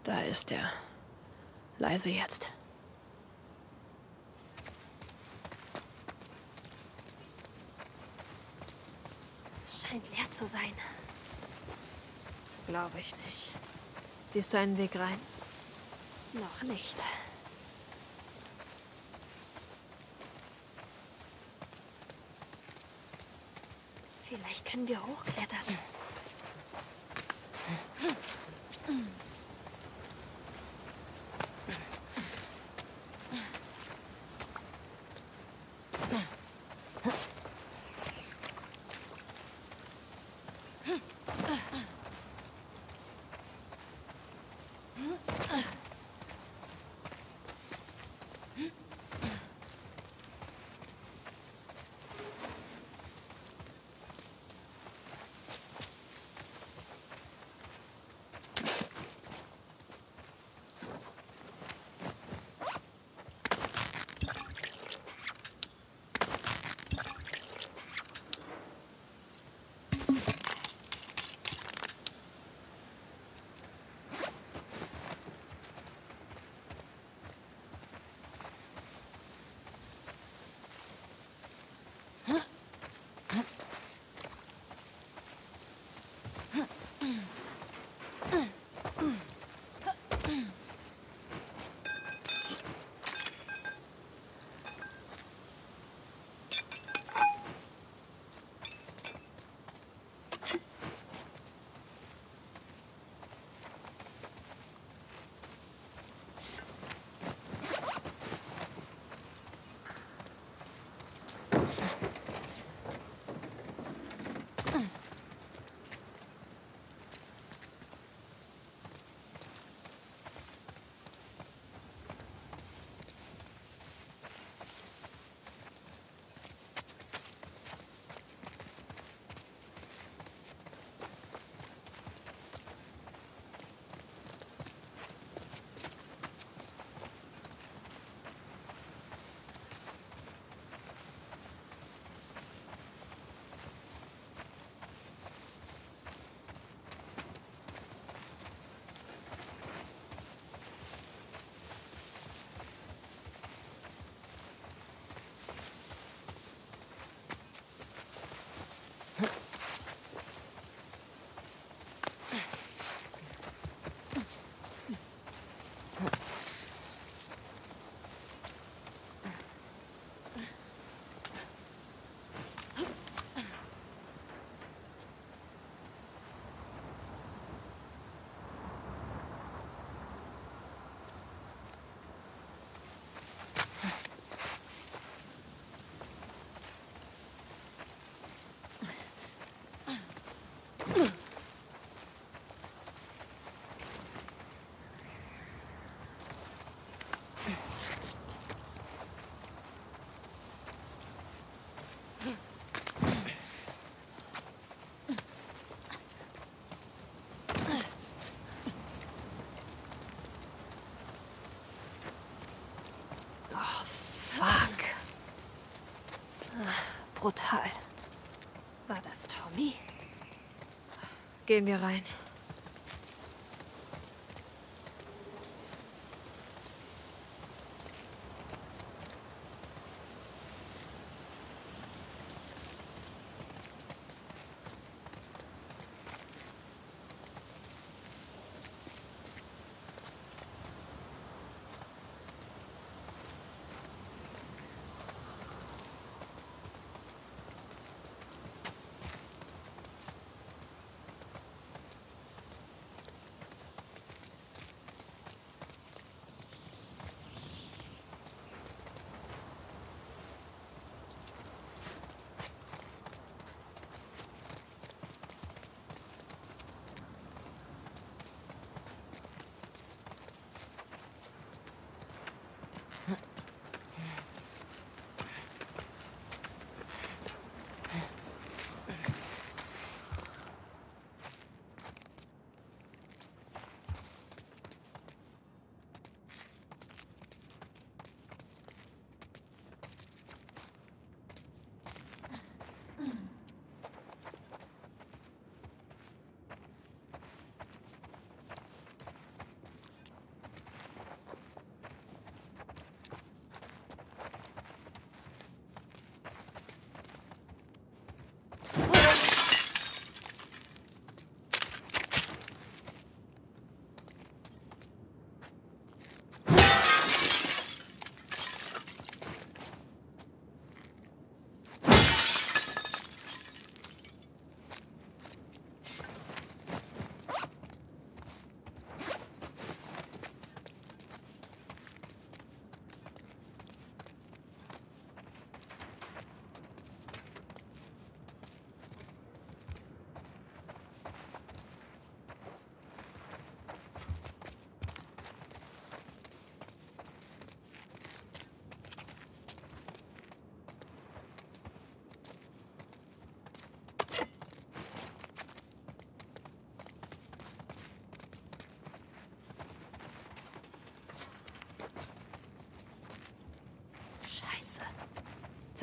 Da ist er. Leise jetzt. Scheint leer zu sein. Glaube ich nicht. Siehst du einen Weg rein? Noch nicht. Vielleicht können wir hochklettern. Fuck. Brutal. War das Tommy? Gehen wir rein.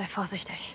Sei vorsichtig.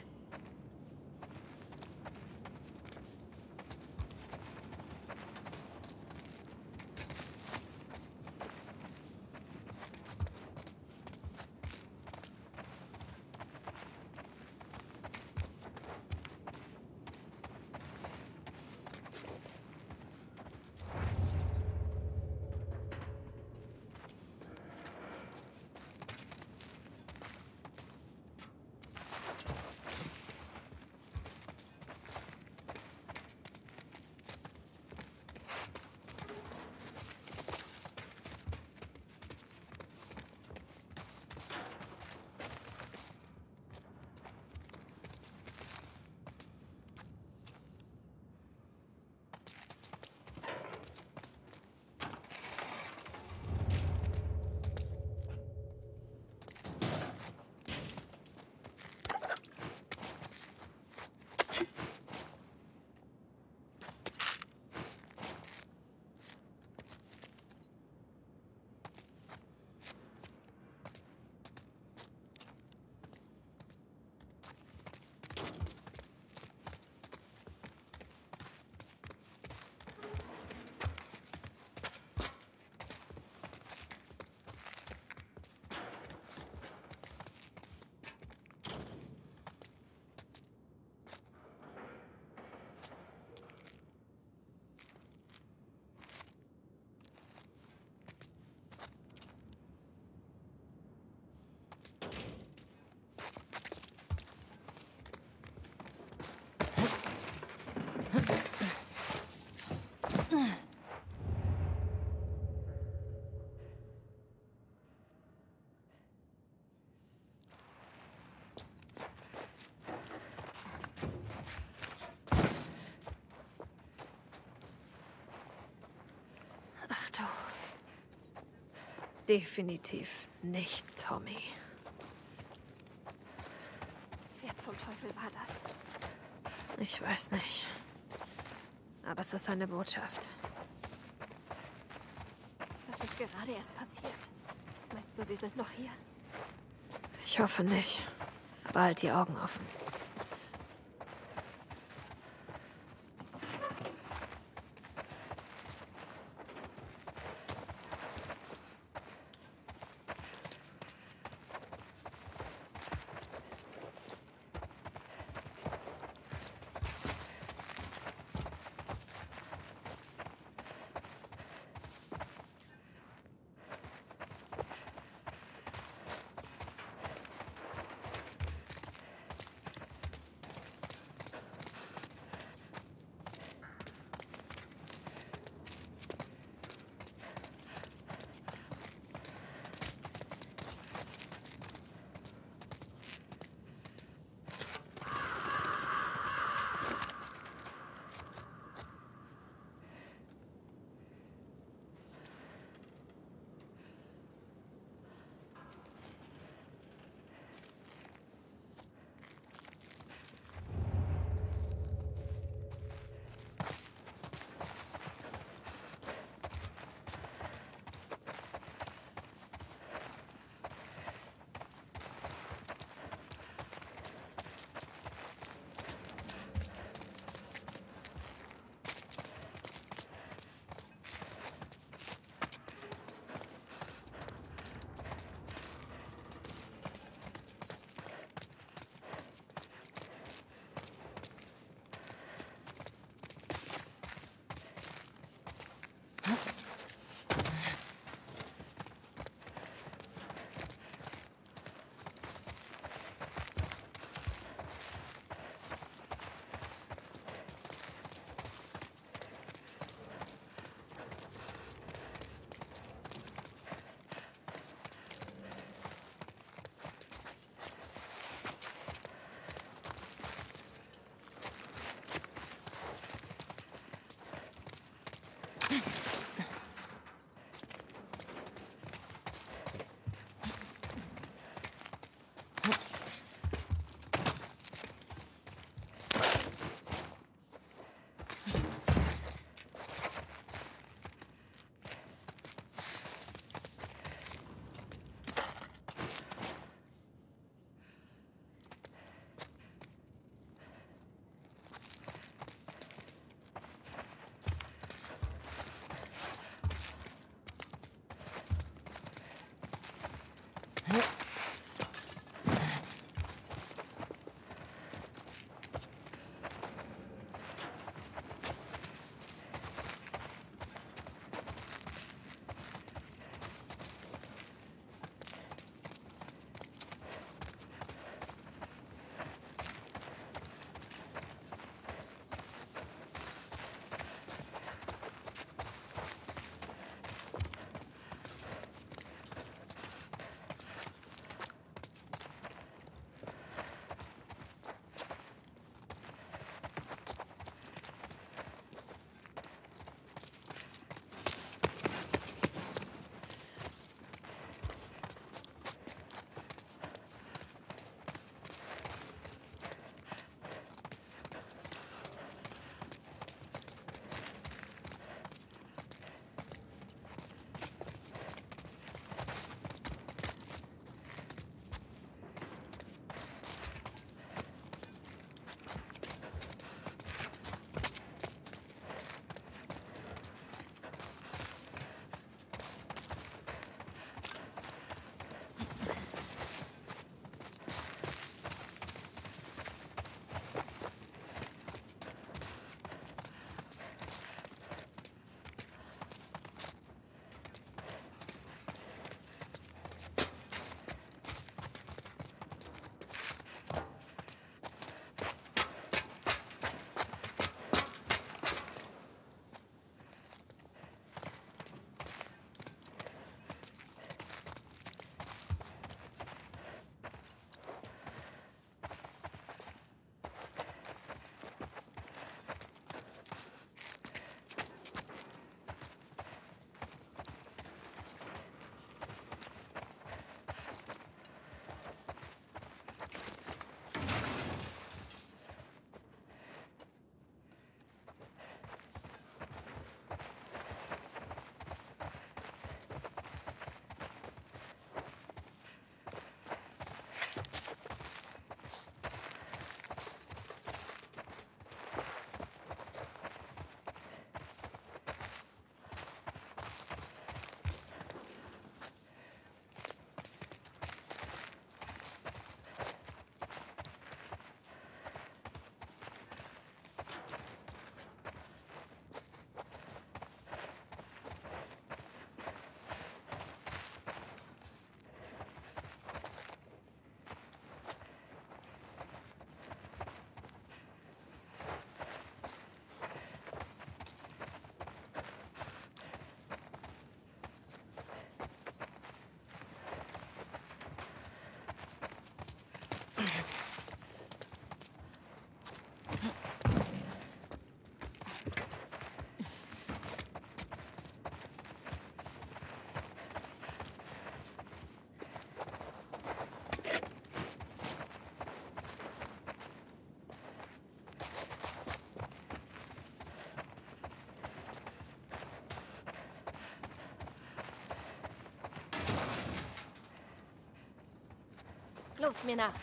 Ach du. Definitiv nicht Tommy. Wer zum Teufel war das? Ich weiß nicht. Aber es ist eine Botschaft. Das ist gerade erst passiert. Meinst du, sie sind noch hier? Ich hoffe nicht. Aber halt die Augen offen. Los, mir nach.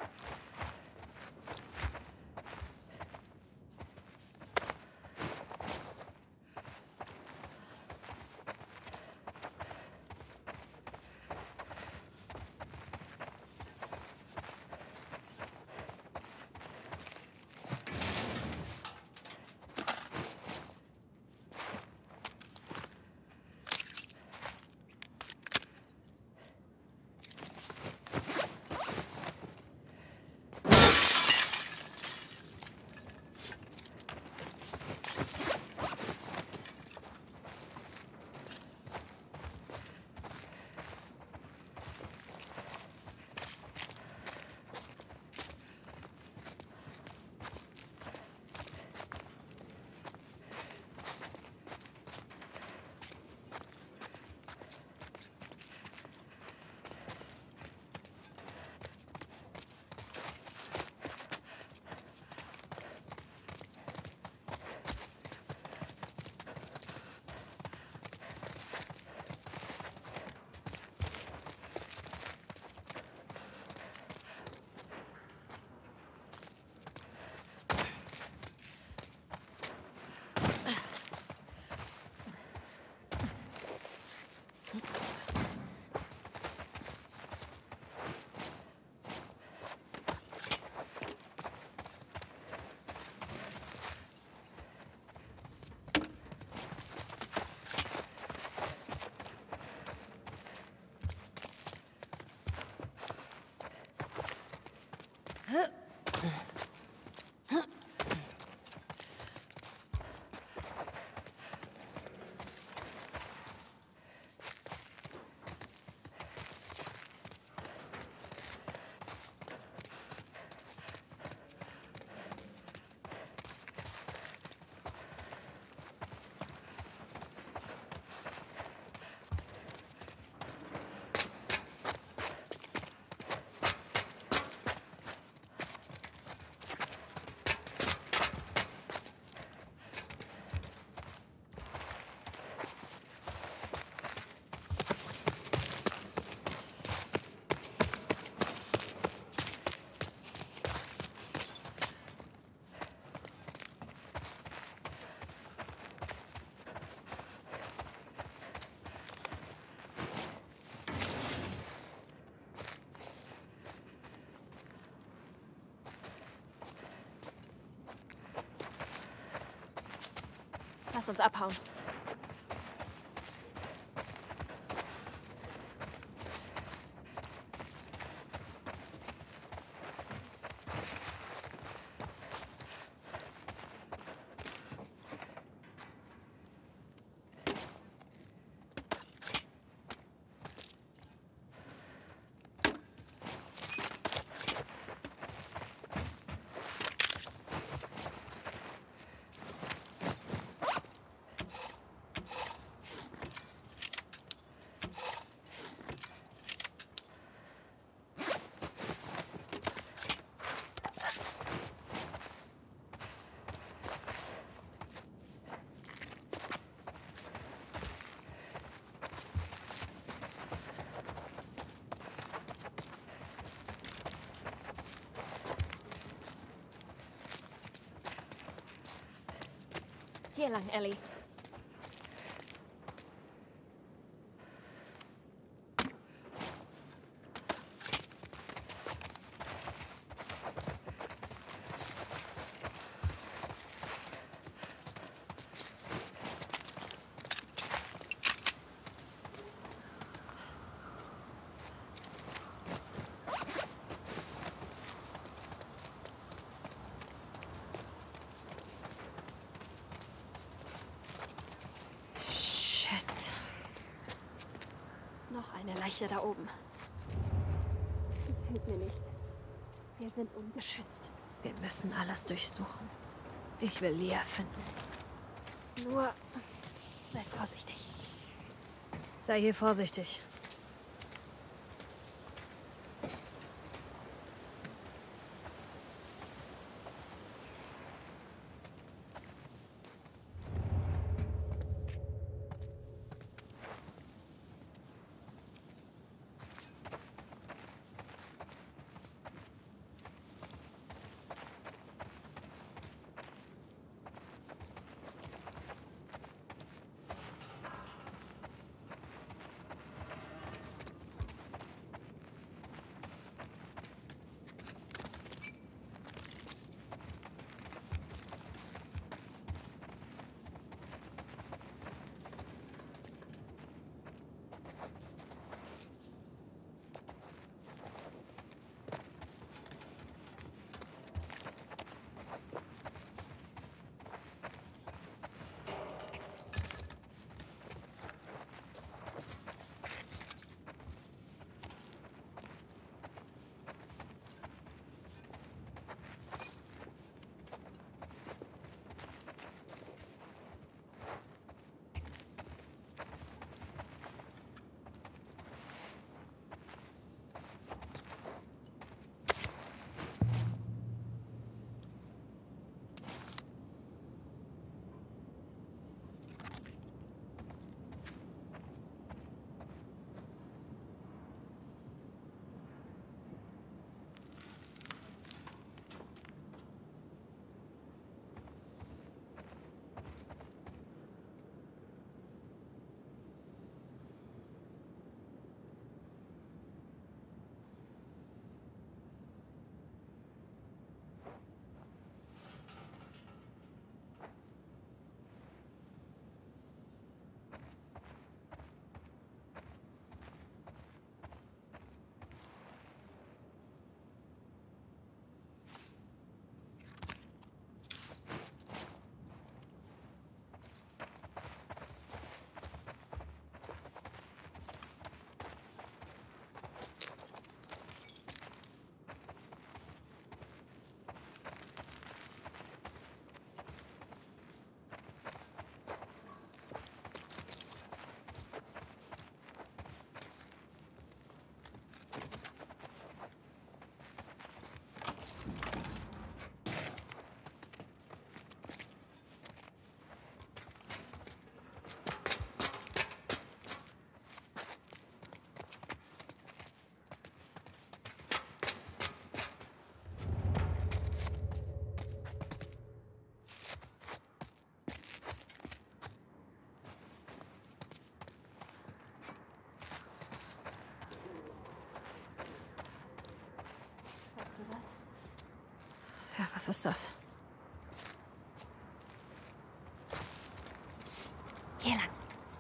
Lass uns abhauen. Hier lang, Ellie. Noch eine Leiche da oben. Gefällt mir nicht. Wir sind ungeschützt. Wir müssen alles durchsuchen. Ich will Leah finden. Nur sei vorsichtig. Sei hier vorsichtig. Was ist das? Psst, hier lang.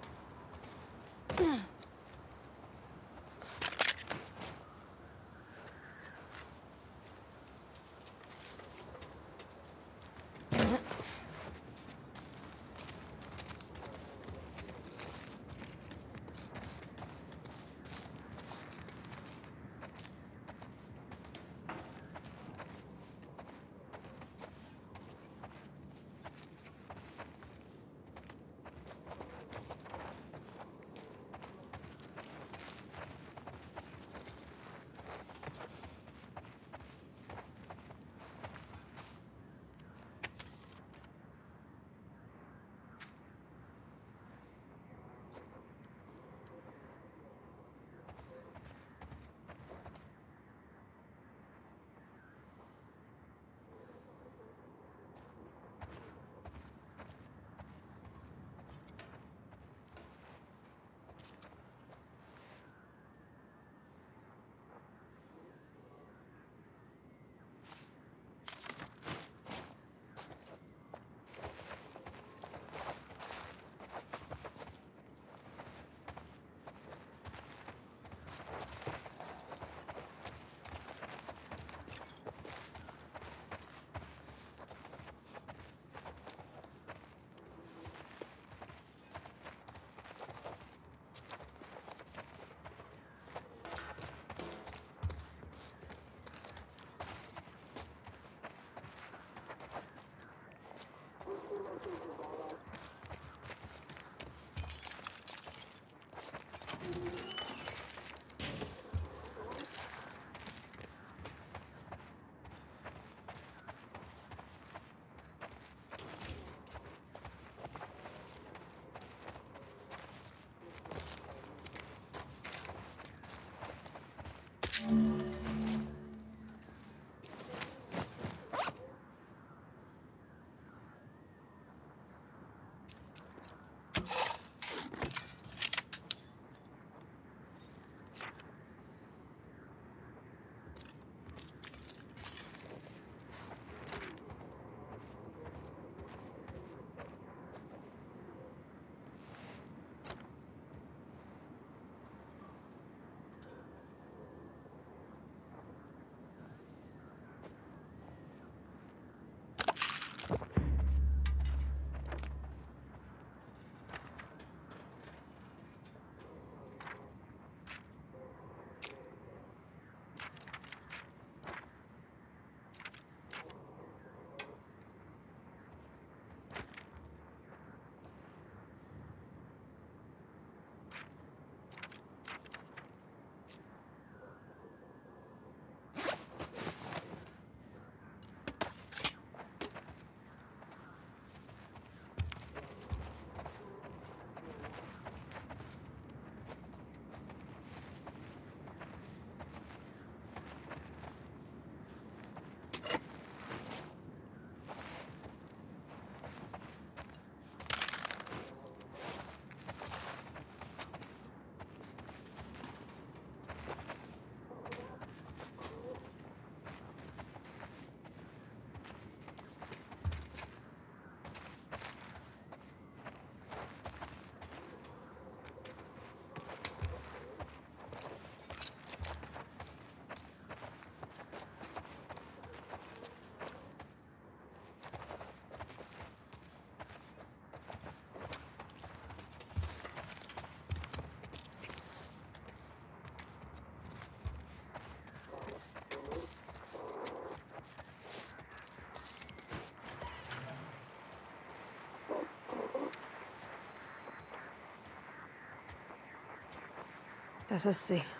Das ist sie.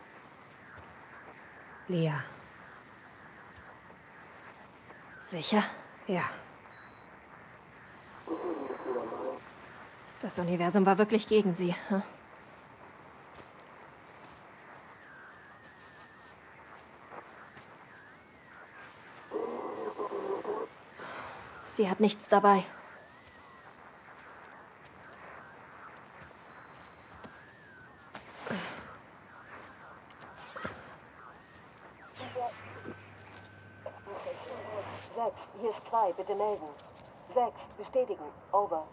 Lia. Sicher? Ja. Das Universum war wirklich gegen sie. Hm? Sie hat nichts dabei. bitte melden. 6, bestätigen. Over.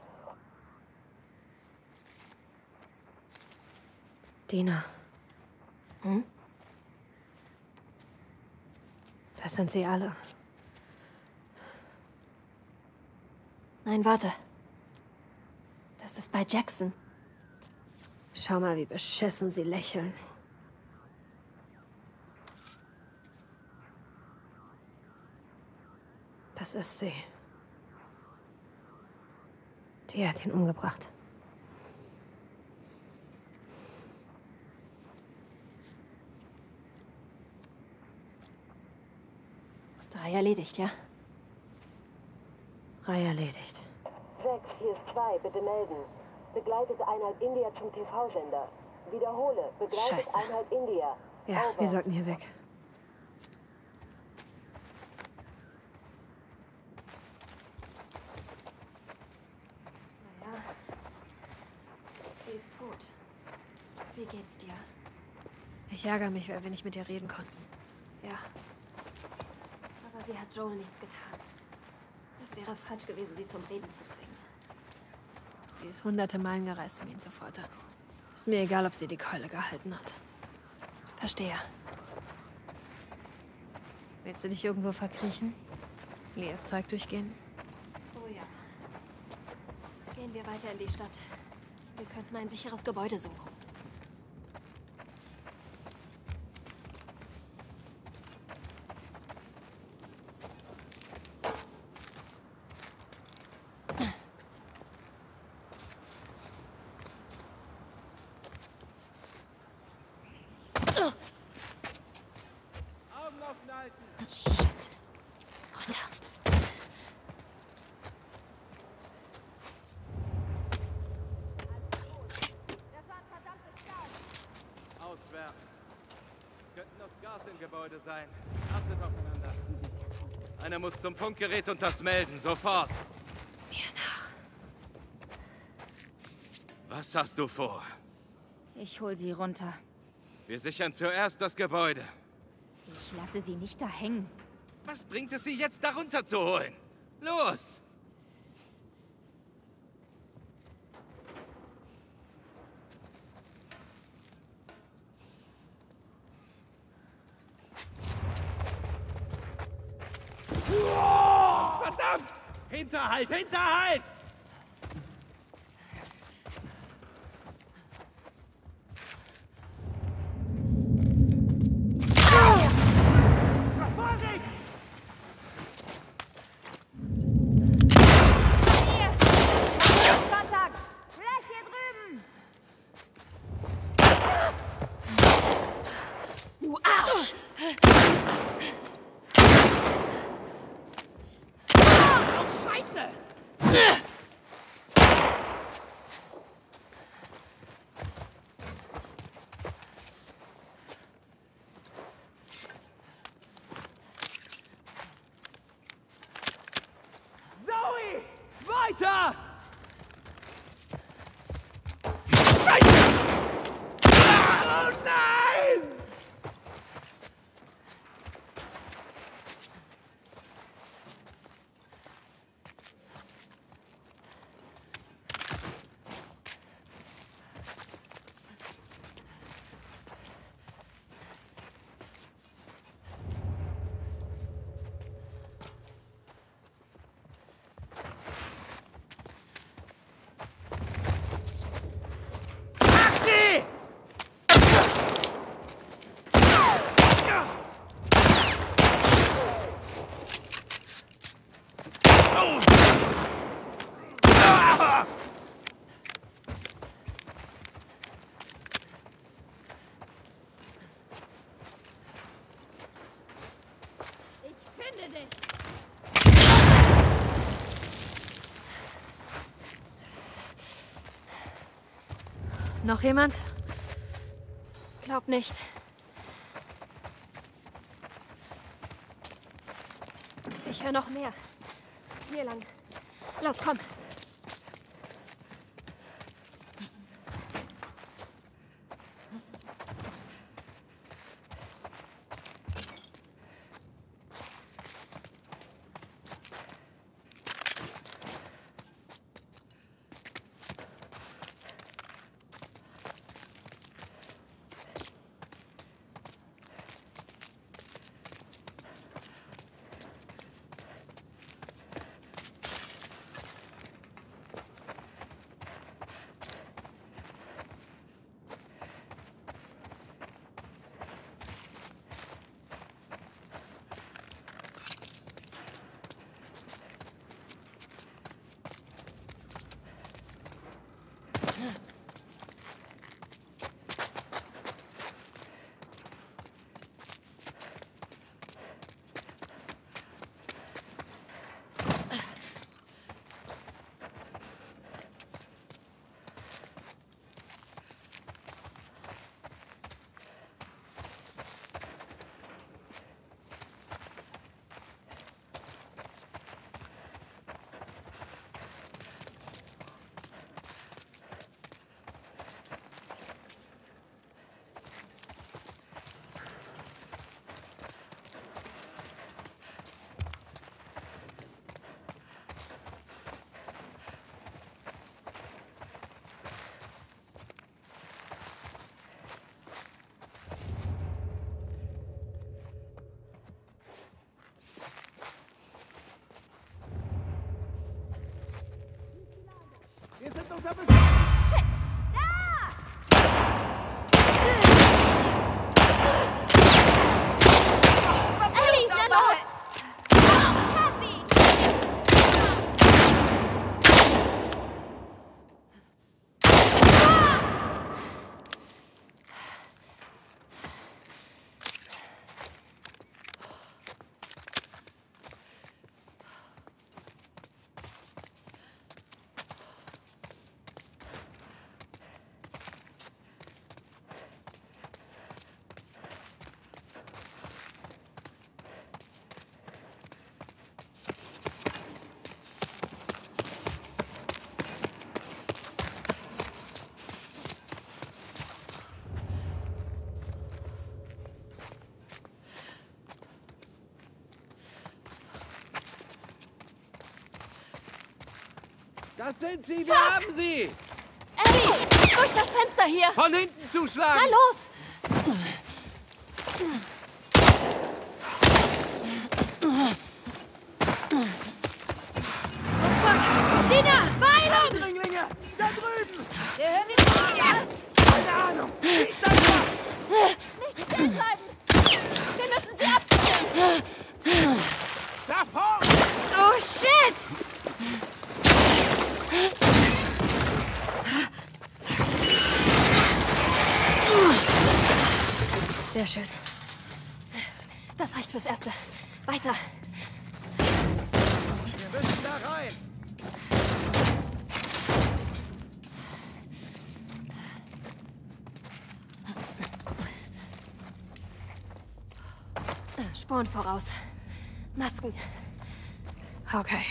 Dina. Hm? Das sind sie alle. Nein, warte. Das ist bei Jackson. Schau mal, wie beschissen sie lächeln. Das ist sie. Die hat ihn umgebracht. Drei erledigt, ja? 3 erledigt. 6, hier ist 2, bitte melden. Begleitet Einheit India zum TV-Sender. Wiederhole, begleitet Scheiße. Einheit India. Ja, Over. wir sollten hier weg. Naja. Sie ist tot. Wie geht's dir? Ich ärgere mich, weil wir nicht mit ihr reden konnten. Ja. Aber sie hat Joel nichts getan. Es wäre falsch gewesen, sie zum Reden zu zwingen. Sie ist hunderte Meilen gereist, um ihn zu foltern. Ist mir egal, ob sie die Keule gehalten hat. Verstehe. Willst du dich irgendwo verkriechen? Leas Zeug durchgehen? Oh ja. Gehen wir weiter in die Stadt. Wir könnten ein sicheres Gebäude suchen. Augen offen halten! Shit. Runter. Auswerfen. Könnten noch Gas im Gebäude sein. Achtet aufeinander. Einer muss zum Funkgerät und das melden. Sofort. Mir nach. Was hast du vor? Ich hol sie runter. Wir sichern zuerst das Gebäude. Ich lasse sie nicht da hängen. Was bringt es, sie jetzt darunter zu holen? Los! Verdammt! Hinterhalt! Hinterhalt! Kontakt! Vielleicht hier drüben! Du Arsch! Oh, Scheiße! Zoe! Weiter! Scheiße! Oh nein! Taxi! Ich finde dich! Noch jemand? Glaub nicht. Ich höre noch mehr. Hier lang. Los, komm. Wir sind unter Beschuss! Ellie, na los! Das sind sie, wir haben sie! Ellie, durch das Fenster hier! Von hinten zuschlagen! Na los! Dina, Beilung! Eindringlinge! Da drüben! Wir hören die Feuer! Keine Ahnung! Ich sag mal! Nicht stehen bleiben! Wir müssen sie abschirmen! Da vorne! Oh, shit! Sehr schön. Das reicht fürs Erste. Weiter. Wir müssen da rein! Spuren voraus. Masken. Okay.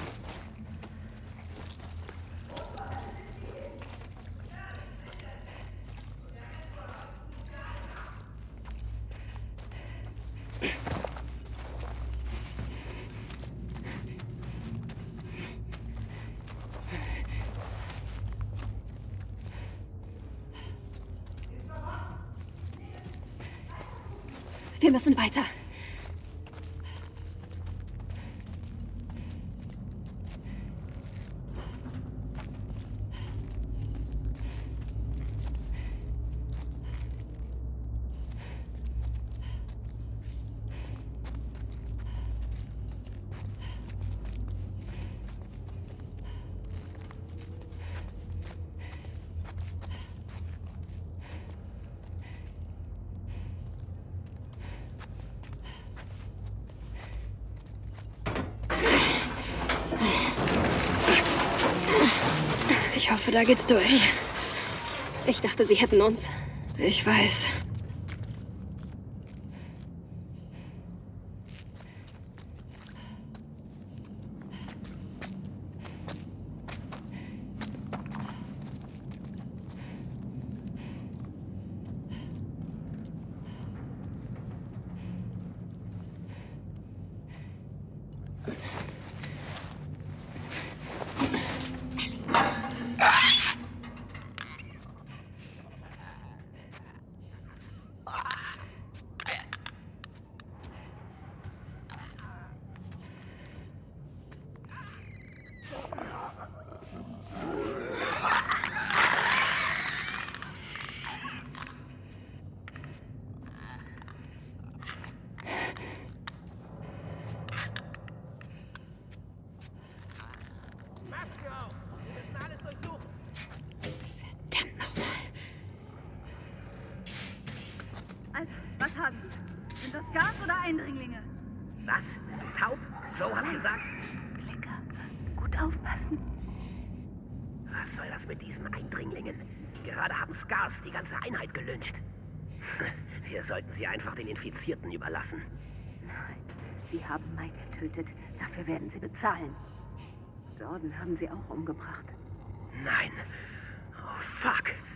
Wir müssen weiter. Ich hoffe, da geht's durch. Ich dachte, sie hätten uns. Ich weiß. Was haben Sie? Sind das Gas oder Eindringlinge? Was? Taub? Joe hat gesagt. Klicker, gut aufpassen. Was soll das mit diesen Eindringlingen? Gerade haben Scars die ganze Einheit gelyncht. Wir sollten sie einfach den Infizierten überlassen. Nein, Sie haben Mike getötet. Dafür werden Sie bezahlen. Jordan haben Sie auch umgebracht. Nein. Oh, fuck.